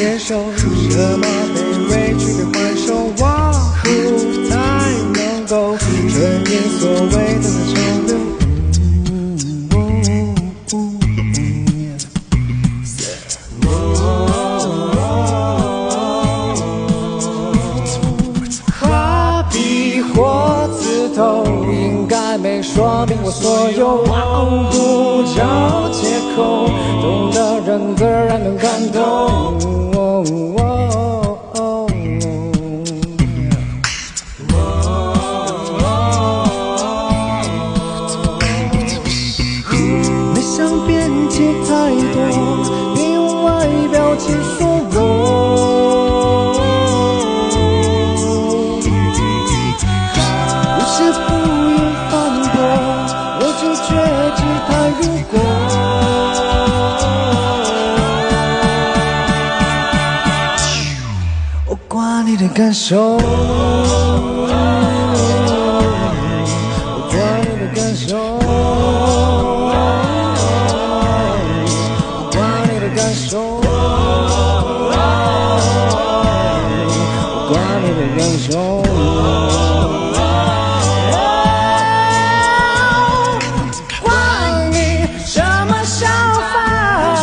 接受什么被委屈被还手，我哭才能够顺应所谓的潮流。画笔或字头应该没说明我所有，忘不着借口，懂的人自然能感动。没想辩解太多，别用外表去说我。你的感受，我管你的感受，我管你的感受，我管你的感受。管你什么想法，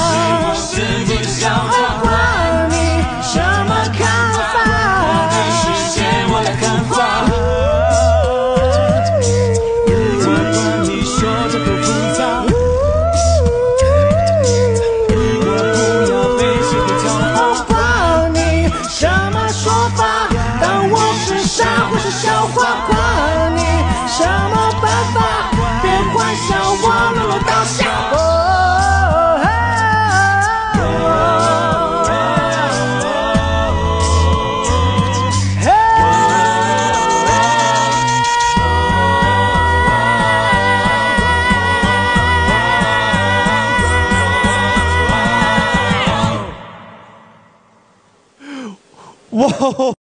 管你什么看法。笑话，管你什么办法，别幻想我沦落到下哇。